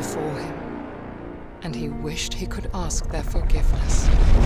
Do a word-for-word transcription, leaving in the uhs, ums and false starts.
before him, and he wished he could ask their forgiveness.